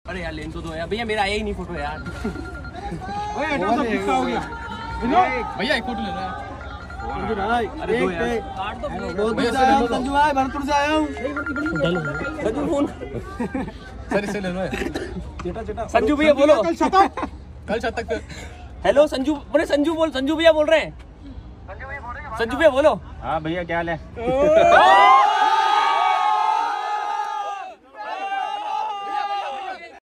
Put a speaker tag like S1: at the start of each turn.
S1: अरे यार लेन तो दो यार भैया, मेरा आया ही नहीं फोटो यार।
S2: भैया एक फोटो लेना है।
S1: अरे दो यार,
S3: संजू भाई भरतपुर से आया हूँ।
S1: संजू फोन
S2: सर इसे ले लो।
S1: संजू भैया बोलो।
S2: कल शतक।
S1: हेलो संजू, बोले संजू बोल, संजू भैया बोल रहे हैं। संजू भैया बोलो।
S3: हाँ भैया क्या हाल है?